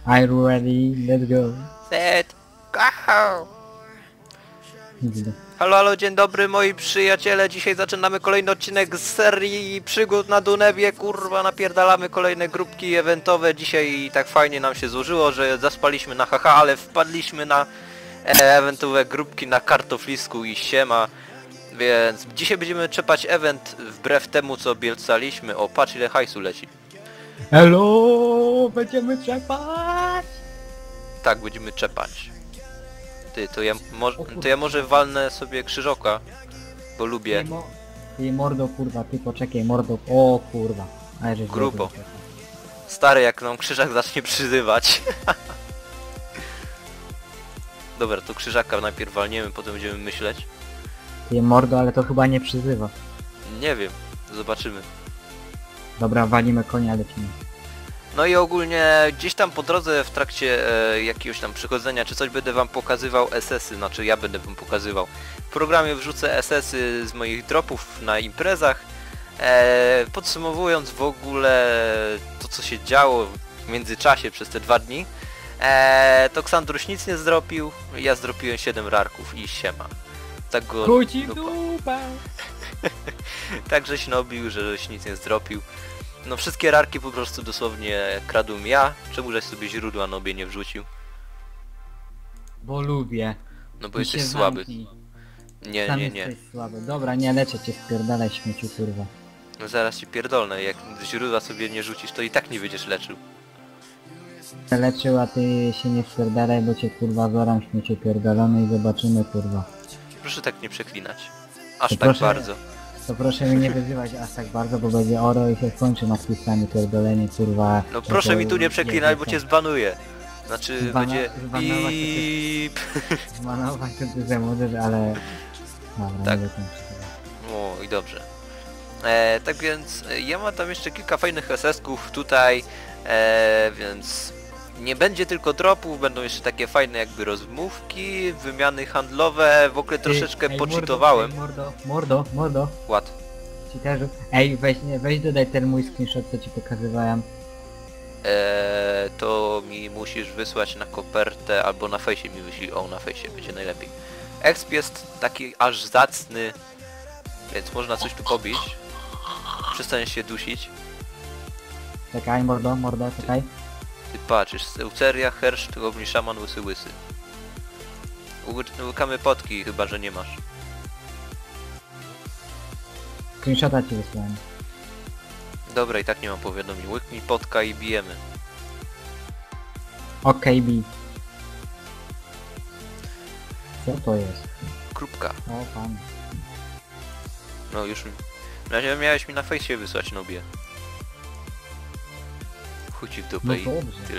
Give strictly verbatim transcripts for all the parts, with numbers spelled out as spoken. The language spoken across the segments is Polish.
Are you ready? Let's go. Set, go! Halo, halo, dzień dobry moi przyjaciele, dzisiaj zaczynamy kolejny odcinek z serii przygód na Dunewie, kurwa, napierdalamy kolejne grupki eventowe, dzisiaj tak fajnie nam się złożyło, że zaspaliśmy na haha, ale wpadliśmy na e, eventowe grupki na kartoflisku i siema, więc dzisiaj będziemy czepać event wbrew temu co obiecaliśmy. O, patrz ile hajsu leci. Hello, będziemy trzepać. Tak, będziemy czepać. Ty, to ja, mo to ja może walnę sobie krzyżoka, bo lubię. Ty, mo ty mordo kurwa, ty poczekaj mordo. O kurwa. Ale żeś Grubo. zrobił. Stary, jak nam krzyżak zacznie przyzywać. Dobra, to krzyżaka najpierw walniemy, potem będziemy myśleć. Ty mordo, ale to chyba nie przyzywa. Nie wiem, zobaczymy. Dobra, walimy konia, lecimy. No i ogólnie gdzieś tam po drodze w trakcie e, jakiegoś tam przychodzenia czy coś będę wam pokazywał es esy, znaczy ja będę wam pokazywał. W programie wrzucę es esy z moich dropów na imprezach. E, podsumowując w ogóle to co się działo w międzyczasie przez te dwa dni. E, to Ksandruś nic nie zdropił, ja zdropiłem siedem rarków i siema. Tak go... Kuci dupa. dupa. Tak żeś nobił, żeś nic nie zdropił. No wszystkie rarki po prostu dosłownie kradłem ja. Czemu żeś sobie źródła nobie nie wrzucił? Bo lubię. No bo I jesteś się słaby. zamknij. Nie, Sam nie, nie. jesteś słaby. Dobra, nie leczę cię, spierdalaj śmieciu kurwa. No zaraz ci pierdolnę, jak źródła sobie nie rzucisz, to i tak nie będziesz leczył. Leczył, a ty się nie spierdalaj, bo cię kurwa zoram śmieciu pierdolony i zobaczymy kurwa. Proszę tak nie przeklinać. Aż To tak proszę- bardzo. To proszę mnie nie wyzywać aż tak bardzo, bo będzie oro i się skończy napisami pierdolenie kurwa. No proszę mi tu nie przeklinać, bo cię z... zbanuję. Znaczy Zbana- będzie... zbanować to ty- Bip. Zmanować to ty za młodzież, ale... Dobra, Tak. nie dokończę tego. O, i dobrze. E, tak więc e, ja mam tam jeszcze kilka fajnych es esków tutaj, e, więc nie będzie tylko dropów, będą jeszcze takie fajne jakby rozmówki, wymiany handlowe, w ogóle troszeczkę Ej, poczytowałem. Mordo, mordo, mordo, mordo. Ład. Cheaterzu. Ej, weź, nie, weź dodaj ten mój screenshot, co ci pokazywałem. E, to mi musisz wysłać na kopertę albo na fejsie mi wyślij. O, na fejsie będzie najlepiej. Exp jest taki aż zacny, więc można coś tu pobić. Przestaniesz się dusić. Czekaj, mordo, mordo, czekaj. Ty patrzysz, Euceria, Herszt, Goblin, Szaman, Łysy, Łysy. Ły- Łykamy potki, chyba że nie masz. Screenshota ci wysłałem. Dobra, i tak nie mam powiadomień. Łyknij potka i bijemy. Okej, B. Co to jest? Krupka. O, pan. No już mi... Na razie miałeś mi na fejsie wysłać, nobie. Chuj ci w dupę No i dobrze. tyle.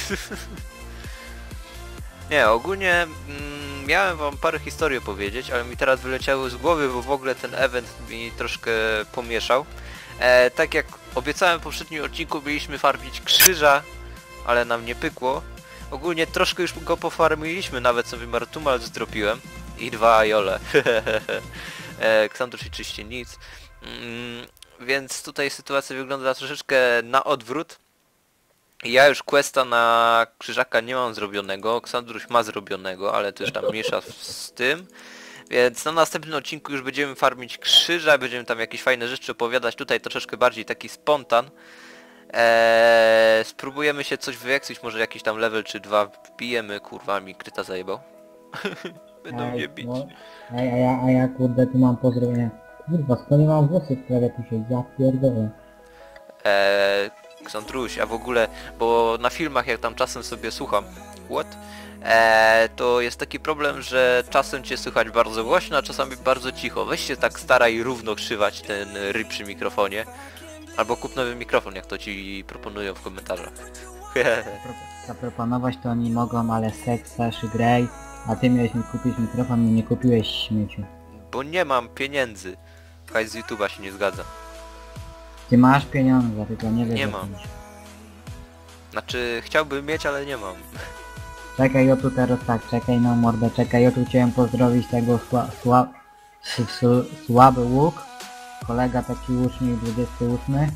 Nie, ogólnie mm, miałem wam parę historii opowiedzieć, ale mi teraz wyleciały z głowy, bo w ogóle ten event mi troszkę pomieszał. E, tak jak obiecałem w poprzednim odcinku, mieliśmy farmić krzyża, ale nam nie pykło. Ogólnie troszkę już go pofarmiliśmy, nawet sobie Martumal zdropiłem. I dwa Ajole. e, Ksandrusz i czyście nic. Mm, więc tutaj sytuacja wygląda troszeczkę na odwrót. Ja już questa na krzyżaka nie mam zrobionego, Ksandruś ma zrobionego, ale też tam miesza z tym. Więc na następnym odcinku już będziemy farmić krzyża, będziemy tam jakieś fajne rzeczy opowiadać, tutaj troszeczkę bardziej taki spontan. Eee, spróbujemy się coś wyeksić, może jakiś tam level czy dwa wbijemy, kurwa mi kryta zajebał. Będą mnie bić. no, ej, a ja, a ja kurde tu mam pozdrowienia. Kurwa, skąd ja mam włosy, które tu się ja pierdolę. Eee, Ksandruś, a w ogóle, bo na filmach jak tam czasem sobie słucham, what? Eee, to jest taki problem, że czasem cię słychać bardzo głośno, a czasami bardzo cicho. Weź się tak staraj równo krzywać ten ryb przy mikrofonie. Albo kup nowy mikrofon, jak to ci proponują w komentarzach. Zaproponować to oni mogą, ale seks, Saszy, Grey, a ty miałeś mi kupić mikrofon i nie kupiłeś śmieciu. Bo nie mam pieniędzy. Hajs z YouTube'a się nie zgadza. Ty masz pieniądze, tylko nie wiesz. Nie jak mam. masz. Znaczy, chciałbym mieć, ale nie mam. Czekaj, o tu teraz tak, czekaj no mordę, czekaj, o tu chciałem pozdrowić tego sła, sła, s- s- słaby łuk. Kolega taki łucznik dwudziesty ósmy.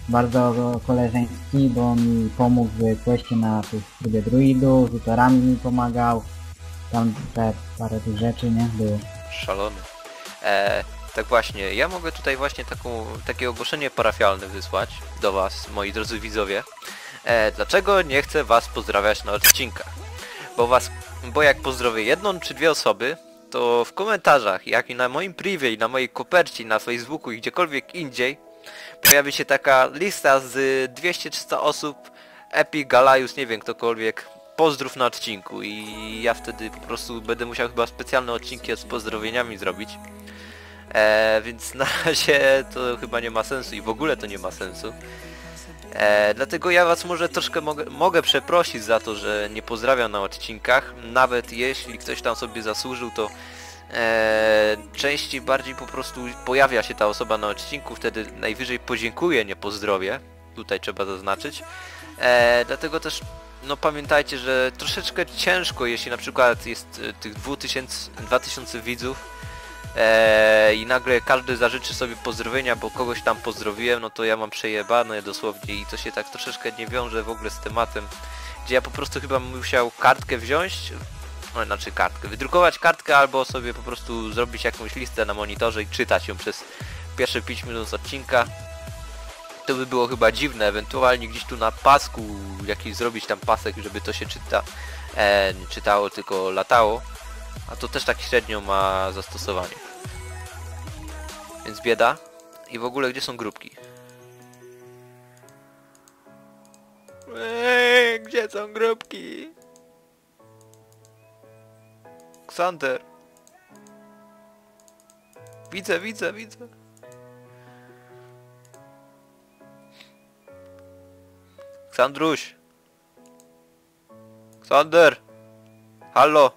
bardzo koleżeński, bo mi pomógł w questie na tych trybie druidów, z utorami mi pomagał. Tam te parę tych rzeczy, nie? Było. Szalony. E, tak właśnie, ja mogę tutaj właśnie taką, takie ogłoszenie parafialne wysłać do was, moi drodzy widzowie. E, dlaczego nie chcę was pozdrawiać na odcinkach? Bo was, bo jak pozdrowię jedną czy dwie osoby, to w komentarzach, jak i na moim privie, i na mojej kopercie, i na Facebooku, i gdziekolwiek indziej, pojawi się taka lista z dwieście trzysta osób, Epic, Galajus, nie wiem, ktokolwiek, pozdrów na odcinku i ja wtedy po prostu będę musiał chyba specjalne odcinki z pozdrowieniami zrobić. E, więc na razie to chyba nie ma sensu i w ogóle to nie ma sensu. E, dlatego ja was może troszkę mogę, mogę przeprosić za to, że nie pozdrawiam na odcinkach. Nawet jeśli ktoś tam sobie zasłużył, to e, częściej bardziej po prostu pojawia się ta osoba na odcinku, wtedy najwyżej podziękuję, nie pozdrowię. Tutaj trzeba zaznaczyć. E, dlatego też no pamiętajcie, że troszeczkę ciężko, jeśli na przykład jest e, tych dwa tysiące widzów e, i nagle każdy zażyczy sobie pozdrowienia, bo kogoś tam pozdrowiłem, no to ja mam przejebane dosłownie i to się tak troszeczkę nie wiąże w ogóle z tematem, gdzie ja po prostu chyba musiał kartkę wziąć, no znaczy kartkę, wydrukować kartkę albo sobie po prostu zrobić jakąś listę na monitorze i czytać ją przez pierwsze pięć minut z odcinka. To by było chyba dziwne, ewentualnie gdzieś tu na pasku jakiś zrobić tam pasek, żeby to się czyta, e, nie czytało, tylko latało. A to też tak średnio ma zastosowanie. Więc bieda. I w ogóle gdzie są grupki? Eee, gdzie są grupki? Xander. Widzę, widzę, widzę. Ksandruś! Ksander! Halo!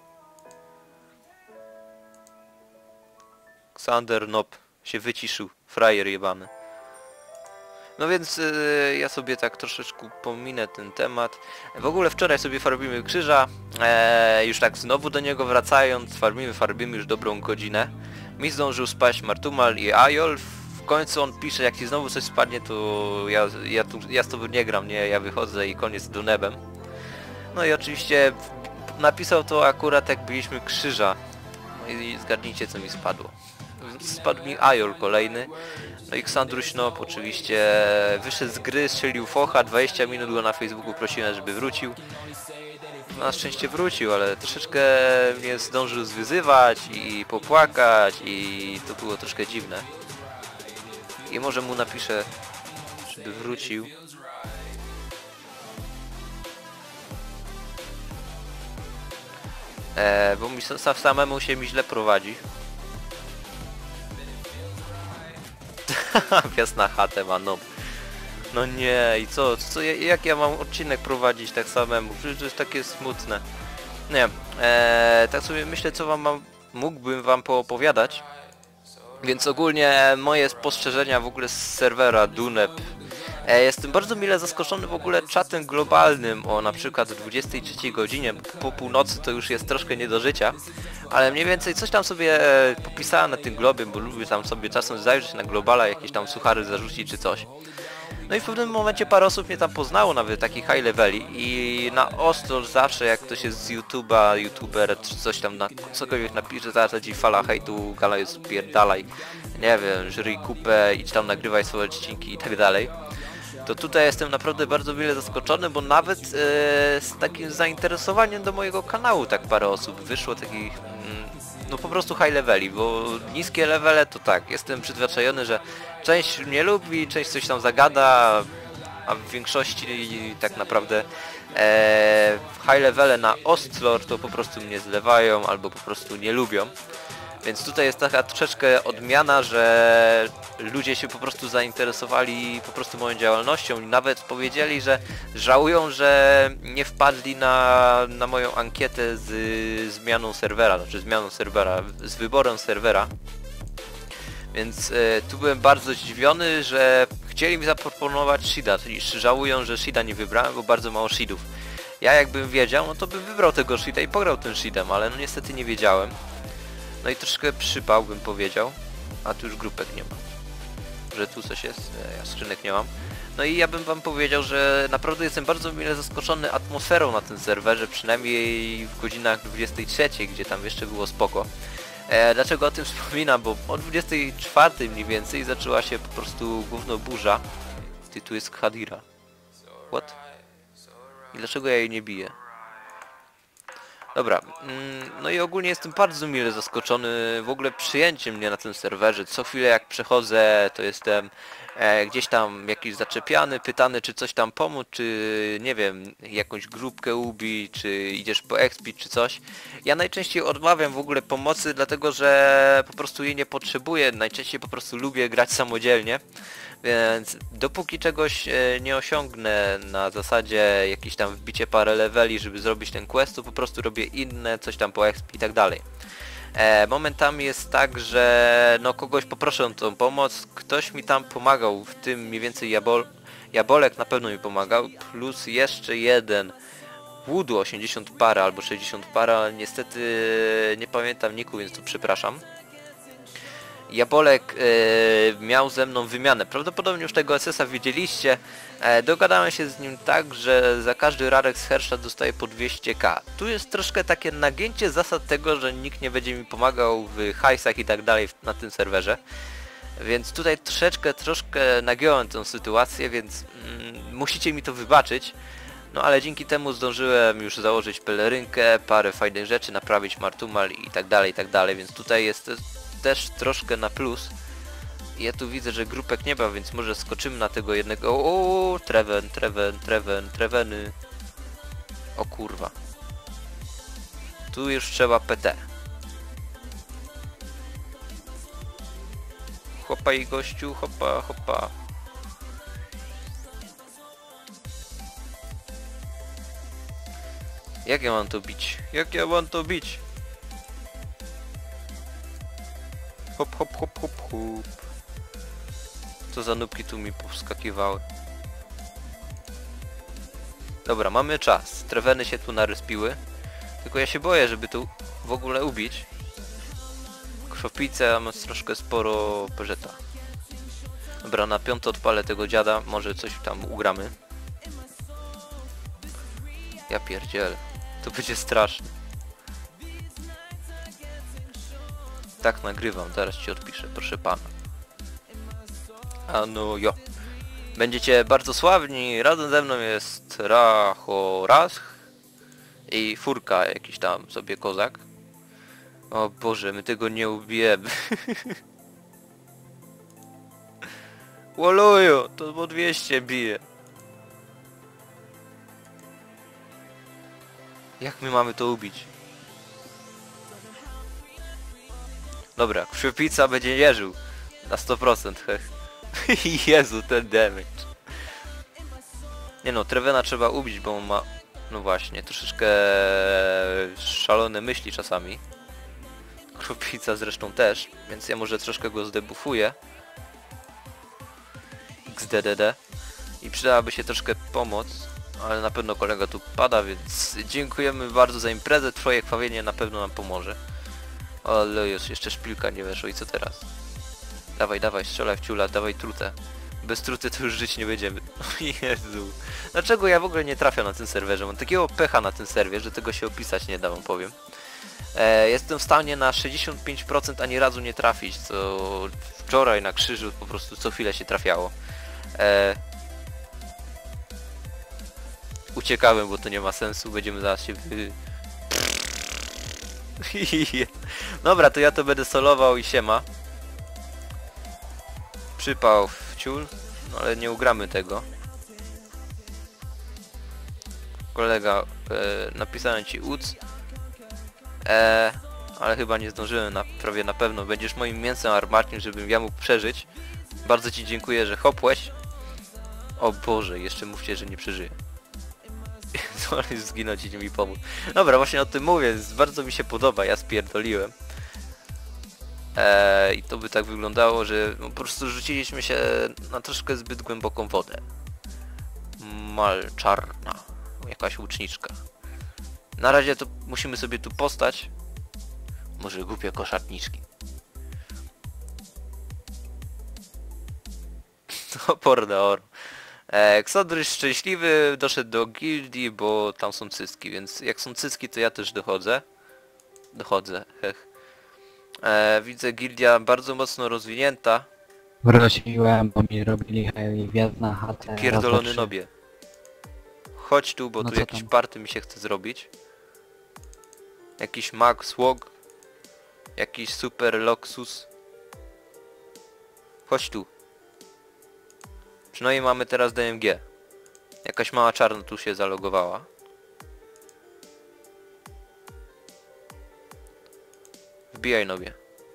Ksander nop się wyciszył, frajer jebany. No więc yy, ja sobie tak troszeczkę pominę ten temat. W ogóle wczoraj sobie farbimy krzyża, eee, już tak znowu do niego wracając, farbimy, farbimy już dobrą godzinę. Mi zdążył spaść Martumal i Ajol. W końcu on pisze, jak ci znowu coś spadnie, to ja, ja, tu, ja z tobą nie gram, nie, ja wychodzę i koniec do nebem. No i oczywiście napisał to akurat jak byliśmy krzyża. No i zgadnijcie co mi spadło. Spadł mi Ajol kolejny. No i Ksandruś Nop oczywiście wyszedł z gry, strzelił focha, dwadzieścia minut go na Facebooku prosiłem, żeby wrócił. No, na szczęście wrócił, ale troszeczkę mnie zdążył zwyzywać i popłakać i to było troszkę dziwne. I może mu napiszę, żeby wrócił. E, bo mi samemu się mi źle prowadzi. Wjazd na chatę ma, no. No nie, i co, co, jak ja mam odcinek prowadzić tak samemu? Przecież to jest takie smutne. Nie, e, tak sobie myślę, co wam mam, mógłbym wam poopowiadać. Więc ogólnie moje spostrzeżenia w ogóle z serwera Duneb. E, jestem bardzo mile zaskoczony w ogóle czatem globalnym o na przykład dwudziestej trzeciej godzinie, po północy to już jest troszkę nie do życia. Ale mniej więcej coś tam sobie e, popisałem na tym globie, bo lubię tam sobie czasem zajrzeć na globala, jakieś tam suchary zarzucić czy coś. No i w pewnym momencie parę osób mnie tam poznało, nawet takich high leveli i na ostro zawsze jak ktoś jest z YouTube'a, YouTuber czy coś tam, na, cokolwiek napisze, zaraz ci fala hejtu, gala jest spierdalaj, nie wiem, żryj kupę, idź tam nagrywaj swoje odcinki i tak dalej. To tutaj jestem naprawdę bardzo wiele zaskoczony, bo nawet e, z takim zainteresowaniem do mojego kanału tak parę osób wyszło, takich mm, no po prostu high leveli, bo niskie levele to tak, jestem przyzwyczajony, że część mnie lubi, część coś tam zagada, a w większości tak naprawdę e, high levele na Ostlore to po prostu mnie zlewają albo po prostu nie lubią. Więc tutaj jest taka troszeczkę odmiana, że ludzie się po prostu zainteresowali po prostu moją działalnością i nawet powiedzieli, że żałują, że nie wpadli na, na moją ankietę z zmianą serwera, znaczy zmianą serwera, z wyborem serwera. Więc e, tu byłem bardzo zdziwiony, że chcieli mi zaproponować Shida, czyli żałują, że Shida nie wybrałem, bo bardzo mało Shidów. Ja jakbym wiedział, no to bym wybrał tego Shida i pograł tym Shidem, ale no niestety nie wiedziałem. No i troszkę przypał, bym powiedział, a tu już grupek nie ma. że tu coś jest, e, ja skrzynek nie mam. No i ja bym wam powiedział, że naprawdę jestem bardzo mile zaskoczony atmosferą na tym serwerze, przynajmniej w godzinach dwudziestej trzeciej, gdzie tam jeszcze było spoko. E, dlaczego o tym wspominam? Bo o dwudziestej czwartej mniej więcej zaczęła się po prostu gówno burza. Ty, tu jest Khadira. What? I dlaczego ja jej nie biję? Dobra, mm, no i ogólnie jestem bardzo mile zaskoczony w ogóle przyjęciem mnie na tym serwerze. Co chwilę jak przechodzę, to jestem e, gdzieś tam jakiś zaczepiany, pytany czy coś tam pomóc, czy nie wiem, jakąś grupkę ubić, czy idziesz po expi, czy coś. Ja najczęściej odmawiam w ogóle pomocy, dlatego że po prostu jej nie potrzebuję, najczęściej po prostu lubię grać samodzielnie. Więc dopóki czegoś e, nie osiągnę na zasadzie jakieś tam wbicie parę leveli, żeby zrobić ten quest, to po prostu robię inne, coś tam po exp i tak dalej. E, momentami jest tak, że no kogoś poproszę o tą pomoc, ktoś mi tam pomagał, w tym mniej więcej Jabol Jabolek na pewno mi pomagał, plus jeszcze jeden Wudu osiemdziesiąt para albo sześćdziesiąt para, ale niestety nie pamiętam niku, więc tu przepraszam. Jabolek e, miał ze mną wymianę. Prawdopodobnie już tego S S a widzieliście. E, dogadałem się z nim tak, że za każdy rarek z Hersha dostaje po dwieście ka. Tu jest troszkę takie nagięcie zasad tego, że nikt nie będzie mi pomagał w hajsach i tak dalej na tym serwerze. Więc tutaj troszeczkę, troszkę nagiąłem tę sytuację, więc mm, musicie mi to wybaczyć. No ale dzięki temu zdążyłem już założyć pelerynkę, parę fajnych rzeczy, naprawić martumal i tak dalej, i tak dalej, więc tutaj jest też troszkę na plus. Ja tu widzę, że grupek nie ma, więc może skoczymy na tego jednego. O, Treven, Treven, Treven, Treveny. O kurwa. Tu już trzeba P T. Hopa i gościu, hopa, hopa. Jak ja mam to bić? Jak ja mam to bić? Hop, hop, hop, hop, hop. Co za nubki tu mi powskakiwały. Dobra, mamy czas. Treweny się tu naryspiły. Tylko ja się boję, żeby tu w ogóle ubić. Krwopice, a mam troszkę sporo peżeta. Dobra, na piąto odpalę tego dziada. Może coś tam ugramy. Ja pierdzielę. To będzie straszne. Tak nagrywam, zaraz ci odpiszę, proszę pana. A no jo. Będziecie bardzo sławni, razem ze mną jest Rachorasch i Furka, jakiś tam sobie kozak. O Boże, my tego nie ubijemy. Łoluju, to po dwieście bije. Jak my mamy to ubić? Dobra, krwiopica będzie nie żył. Na sto procent, hech. Jezu, ten damage. Nie no, Trevena trzeba ubić, bo on ma... No właśnie, troszeczkę szalone myśli czasami. Krwiopica zresztą też, więc ja może troszkę go zdebuffuję. X D D D. I przydałaby się troszkę pomoc, ale na pewno kolega tu pada, więc dziękujemy bardzo za imprezę. Twoje krwawienie na pewno nam pomoże. Ale już jeszcze szpilka nie weszło i co teraz? Dawaj, dawaj, strzelaj w ciula, dawaj trutę. Bez truty to już żyć nie będziemy. O Jezu. Dlaczego ja w ogóle nie trafiam na tym serwerze? Mam takiego pecha na tym serwie, że tego się opisać nie da, wam powiem. E, jestem w stanie na sześćdziesiąt pięć procent ani razu nie trafić, co wczoraj na krzyżu po prostu co chwilę się trafiało. E, uciekałem, bo to nie ma sensu, będziemy zaraz się wy... Dobra, to ja to będę solował i siema. Przypał w ciul, no ale nie ugramy tego. Kolega, e, napisałem ci uc. E, ale chyba nie zdążyłem, na, prawie na pewno. Będziesz moim mięsem armatnim, żebym ja mógł przeżyć. Bardzo ci dziękuję, że hopłeś. O Boże, jeszcze mówcie, że nie przeżyję. Zginąć i mi pomóc. Dobra, właśnie o tym mówię, bardzo mi się podoba, ja spierdoliłem. Eee, I to by tak wyglądało, że po prostu rzuciliśmy się na troszkę zbyt głęboką wodę. Malczarna. Jakaś łuczniczka. Na razie to musimy sobie tu postać. Może głupie koszatniczki. Oporne oro. E, Ksandryś szczęśliwy doszedł do gildii, bo tam są cycki, więc jak są cycki, to ja też dochodzę. Dochodzę, hech. E, widzę gildia bardzo mocno rozwinięta. Wróciłem, bo mi robili hej, wjazd na chatę. Pierdolony raz, dwa, trzy. nobie. Chodź tu, bo No tu co jakiś tam? party mi się chce zrobić. Jakiś mag, swog. Jakiś super Loxus. Chodź tu. Przynajmniej mamy teraz D M G. Jakaś mała czarna tu się zalogowała. Wbijaj nobie.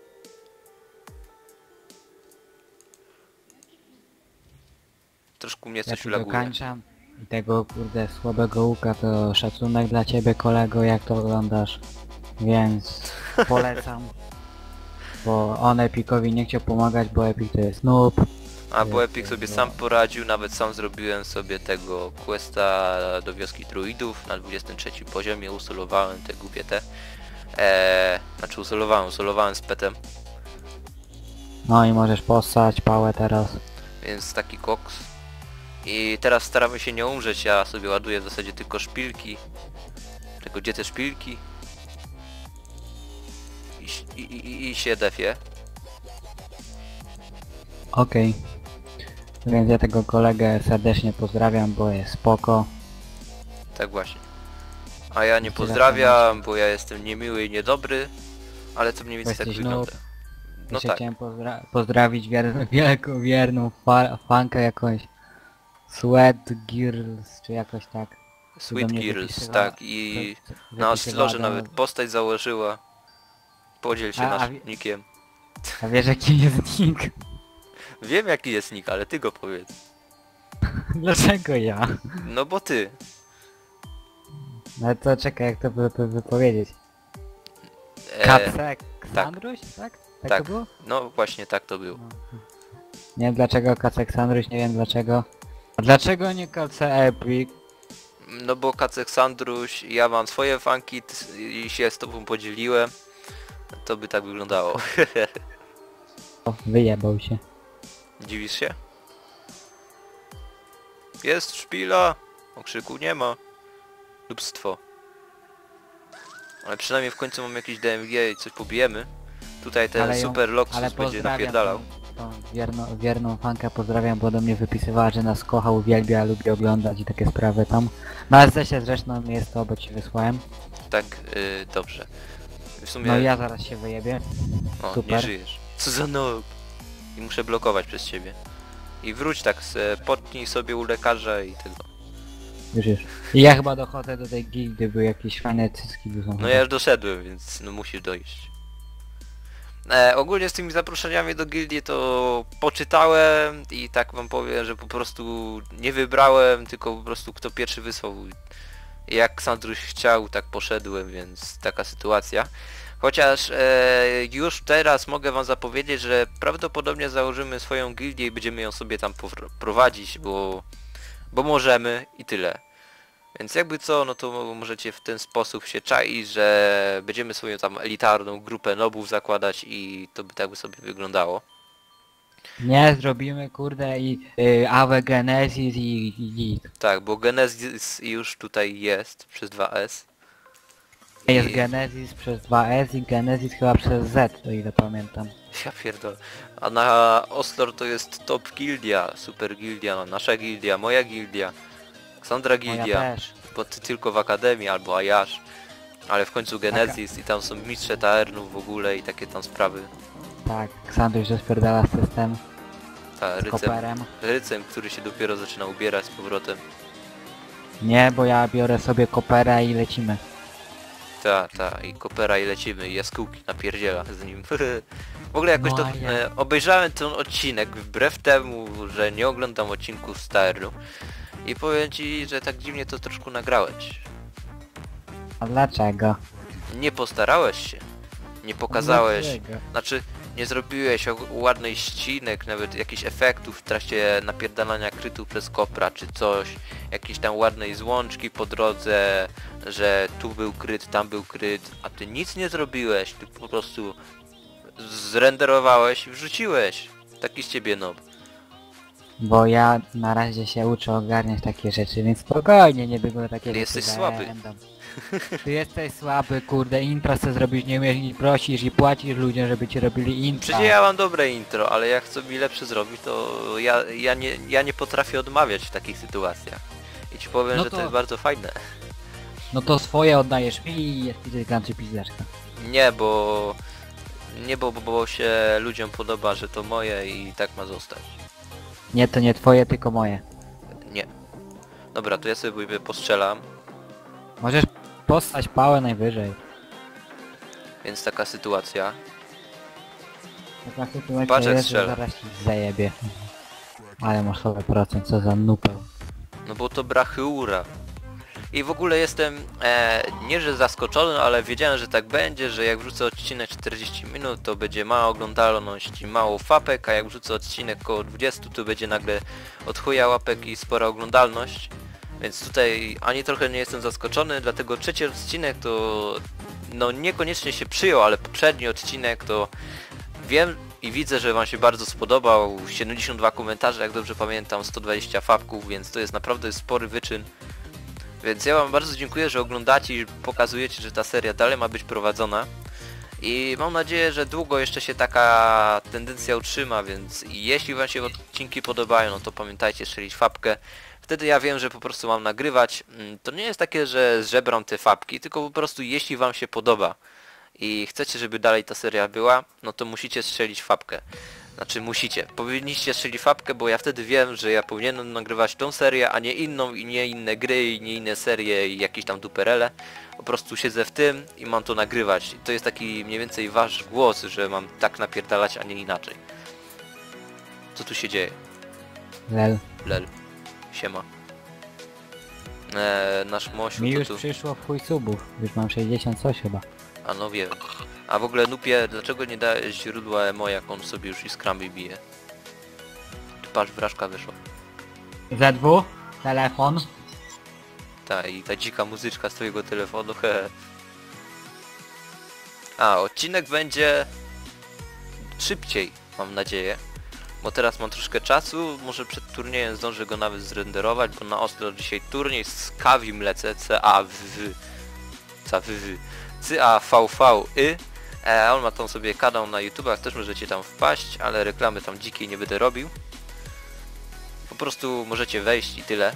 Troszkę mnie Ja coś tu laguje. dokańczam. I tego kurde słabego łuka to szacunek dla ciebie kolego, jak to oglądasz. Więc polecam. Bo on Epicowi nie chciał pomagać, bo Epic to jest noob. A bo Jest, Epic sobie no. sam poradził, nawet sam zrobiłem sobie tego questa do wioski druidów na dwudziestym trzecim poziomie, usolowałem te głupie te. Eee, znaczy usolowałem, usolowałem z petem, No i możesz postać pałę teraz. więc taki koks. I teraz staramy się nie umrzeć, ja sobie ładuję w zasadzie tylko szpilki. Tylko gdzie te szpilki? I, i, i, i się defię. Okej. Więc ja tego kolegę serdecznie pozdrawiam, bo jest spoko. Tak właśnie. A ja nie Tyle pozdrawiam, bo ja jestem niemiły i niedobry, ale to mniej Bo więcej tak jesteś wygląda. noob. No Jeszcze tak. chciałem pozdra pozdrowić wier wielką, wierną fa fankę jakąś. Sweat Girls, czy jakoś tak. do Sweet mnie Girls, wypisywała- tak, i co- co- na wypisywała Oslorze do- nawet postać założyła. Podziel się A- a naszym wi- nickiem. A wiesz jaki jest nick? Wiem jaki jest nick, ale ty go powiedz. Dlaczego ja? No bo ty. No to czekaj, jak to wy wy wypowiedzieć. E, Kacek Sandruś, tak? Tak, tak. to było? no właśnie tak to było. No. Nie wiem dlaczego Kacek Sandruś, nie wiem dlaczego. A dlaczego nie Kace Epic? No bo Kacek Sandruś, ja mam swoje fanki ty- i się z tobą podzieliłem. To by tak wyglądało. O, wyjebał się. Dziwisz się? Jest szpila! Okrzyku nie ma. Lubstwo. Ale przynajmniej w końcu mam jakiś D M G i coś pobijemy. Tutaj ten Ale ją- super Loxus Ale będzie pozdrawiam napierdalał. tą, tą wierną, wierną fankę, pozdrawiam, bo do mnie wypisywała, że nas kocha, uwielbia, lubi oglądać i takie sprawy tam. Na S D się zresztą jest to, bo ci wysłałem. Tak, yy, dobrze. W sumie... No ja zaraz się wyjebię. o, nie super. żyjesz. Co za noob. I muszę blokować przez ciebie. I wróć tak, se, potnij sobie u lekarza i tego. Już, już. I ja chyba dochodzę do tej gildy, były jakieś fajne cycki tu są. No ja już doszedłem, więc no musisz dojść. E, ogólnie z tymi zaproszeniami do gildii to poczytałem i tak wam powiem, że po prostu nie wybrałem, tylko po prostu kto pierwszy wysłał. Jak Sandruś chciał, tak poszedłem, więc taka sytuacja. Chociaż e, już teraz mogę wam zapowiedzieć, że prawdopodobnie założymy swoją gildię i będziemy ją sobie tam powr- prowadzić, bo, bo możemy i tyle. Więc jakby co, no to możecie w ten sposób się czaić, że będziemy swoją tam elitarną grupę nobów zakładać i to by tak by sobie wyglądało. Nie, zrobimy kurde i y, Awe Genesis i i- Tak, bo Genesis już tutaj jest przez dwa S. i jest I- Genesis przez dwa S i Genesis chyba przez Z, o ile pamiętam. Ja pierdolę. A na Oslor to jest top gildia, super gildia, no, nasza gildia, moja gildia, Ksandra Moja gildia, też. bo ty tylko w Akademii albo Ayash. Ale w końcu Genesis i tam są mistrze Taernów w ogóle i takie tam sprawy. Tak, Ksandruś rozpierdala system Ta z rycem, koperem. rycem, który się dopiero zaczyna ubierać z powrotem. Nie, bo ja biorę sobie kopera i lecimy. Ta, ta, i kopera i lecimy, i jaskółki napierdziela z nim. W ogóle jakoś No, to a ja- e, obejrzałem ten odcinek, wbrew temu, że nie oglądam odcinków z Taernu. I powiem ci, że tak dziwnie to troszkę nagrałeś. A dlaczego? Nie postarałeś się. Nie pokazałeś, Dlaczego? znaczy nie zrobiłeś o- ładnej ścinek, nawet jakichś efektów w trakcie napierdalania krytu przez kopra czy coś, jakiejś tam ładnej złączki po drodze, że tu był kryt, tam był kryt, a ty nic nie zrobiłeś, ty po prostu zrenderowałeś i wrzuciłeś. Taki z ciebie nob. Bo ja na razie się uczę ogarniać takie rzeczy, więc spokojnie, nie było takiego. Ty jesteś słaby. Ty jesteś słaby, kurde, intro co zrobić nie umiesz i prosisz i płacisz ludziom, żeby ci robili intro. Przecież ja mam dobre intro, ale jak chcę mi lepsze zrobić, to ja, ja, nie, ja nie potrafię odmawiać w takich sytuacjach. I ci powiem, No że to to- jest bardzo fajne. No to swoje oddajesz mi i jest pizzerka czy pizzerka. Nie, bo... Nie, bo, bo, bo się ludziom podoba, że to moje i tak ma zostać. Nie, to nie twoje, tylko moje. Nie. Dobra, to ja sobie postrzelam, Możesz postać pałę najwyżej. więc taka sytuacja. Taka sytuacja Patrz, jak jest, że strzela. zaraz ci zajebie. Ale masz sto procent, co za nupę. No bo to brachyura. I w ogóle jestem, e, nie że zaskoczony, ale wiedziałem, że tak będzie, że jak wrzucę odcinek czterdzieści minut, to będzie mała oglądalność i mało fapek, a jak wrzucę odcinek koło dwudziestu, to będzie nagle od chuja łapek i spora oglądalność. Więc tutaj ani trochę nie jestem zaskoczony, dlatego trzeci odcinek to no niekoniecznie się przyjął, ale poprzedni odcinek to wiem i widzę, że wam się bardzo spodobał. siedemdziesiąt dwa komentarze, jak dobrze pamiętam, sto dwadzieścia fapków, więc to jest naprawdę spory wyczyn. Więc ja wam bardzo dziękuję, że oglądacie i pokazujecie, że ta seria dalej ma być prowadzona. I mam nadzieję, że długo jeszcze się taka tendencja utrzyma, więc jeśli wam się odcinki podobają, no to pamiętajcie strzelić fapkę. Wtedy ja wiem, że po prostu mam nagrywać. To nie jest takie, że żebram te fapki, tylko po prostu jeśli wam się podoba i chcecie, żeby dalej ta seria była, no to musicie strzelić fapkę. Znaczy musicie, powinniście strzelić fapkę, bo ja wtedy wiem, że ja powinienem nagrywać tą serię, a nie inną i nie inne gry i nie inne serie i jakieś tam duperele. Po prostu siedzę w tym i mam to nagrywać. I to jest taki mniej więcej wasz głos, że mam tak napierdalać, a nie inaczej. Co tu się dzieje? Lel. Lel. Siema. Eee, nasz Mosiu Mi to już tu... przyszło w chuj subów. Już mam sześćdziesiąt coś chyba. A no wiem. A w ogóle Nupie, dlaczego nie dałeś źródła emo, jak on sobie już i skrambi bije? Tu patrz, wrażka wyszła. Z dwa, telefon. Ta i ta dzika muzyczka z twojego telefonu, he. A, odcinek będzie szybciej, mam nadzieję. Bo teraz mam troszkę czasu, może przed turniejem zdążę go nawet zrenderować, bo na ostro dzisiaj turniej z Kawim lecę, C A W W. C A W W. C A V V Y. E, on ma tam sobie kanał na YouTubach, też możecie tam wpaść, ale reklamy tam dzikiej nie będę robił. Po prostu możecie wejść i tyle.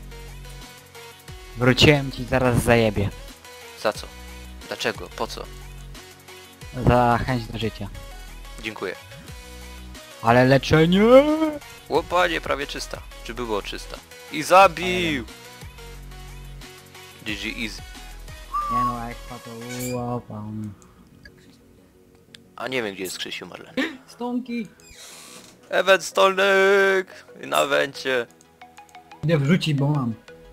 Wróciłem ci, zaraz zajebie. Za co? Dlaczego? Po co? Za chęć do życia. Dziękuję. Ale leczenie! O panie, prawie czysta. Czy było czysta? I zabił! G G easy. Nie no, jak to łapam. A nie wiem, gdzie jest Krzysiu Marlen. Stonki! Ewent Stolnek! Na evencie. Idę wrzucić, bo mam.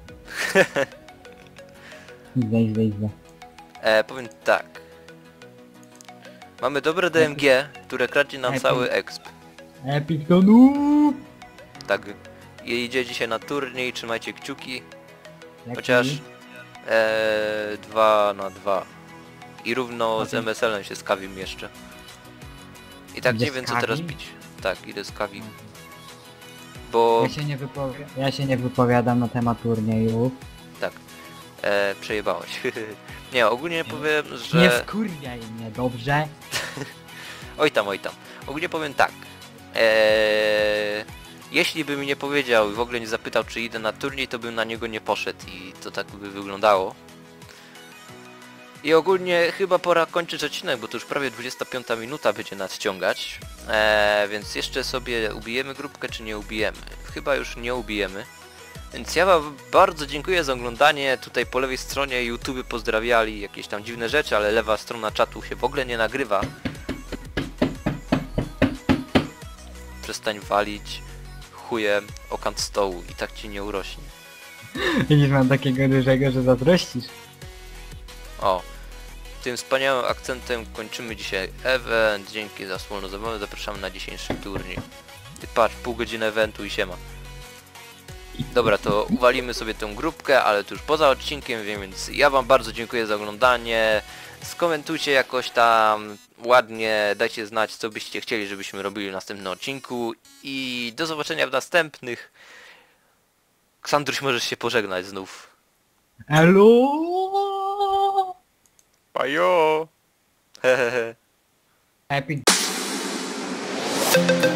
Izda, izda, izda. E, powiem tak. Mamy dobre D M G, które kradnie nam Epic. cały exp. Epic to noob! Tak. I idzie dzisiaj na turniej, trzymajcie kciuki. Jaki? Chociaż... E, dwa na dwa. I równo z Okej. M S L-em się skawim jeszcze. I tak Idziesz nie wiem z co teraz Kawim? pić. Tak, idę z kawim. Bo... Ja się nie wypowi ja się nie wypowiadam na temat turnieju. Tak. E, przejebałeś. Nie, ogólnie powiem, Nie że... wkurwiaj mnie, dobrze? Oj tam, oj tam. Ogólnie powiem tak. Eee, jeśli by mi nie powiedział i w ogóle nie zapytał, czy idę na turniej, to bym na niego nie poszedł i to tak by wyglądało. I ogólnie chyba pora kończyć odcinek, bo to już prawie dwudziesta piąta minuta będzie nadciągać. Eee, więc jeszcze sobie ubijemy grupkę, czy nie ubijemy? Chyba już nie ubijemy. Więc ja wam bardzo dziękuję za oglądanie. Tutaj po lewej stronie YouTube pozdrawiali jakieś tam dziwne rzeczy, ale lewa strona czatu się w ogóle nie nagrywa. Przestań walić chujem o kant stołu i tak ci nie urośnie. Widzisz, mam takiego dużego, że zazdrościsz. O, tym wspaniałym akcentem kończymy dzisiaj event. Dzięki za wspólną zabawę, zapraszamy na dzisiejszy turniej. Ty patrz, pół godziny eventu i siema. Dobra, to uwalimy sobie tę grupkę, ale to już poza odcinkiem, więc ja wam bardzo dziękuję za oglądanie. Skomentujcie jakoś tam, ładnie, dajcie znać, co byście chcieli, żebyśmy robili w następnym odcinku i do zobaczenia w następnych. Ksandruś, możesz się pożegnać znów. Elo! Bajo! Hehehe. Epic.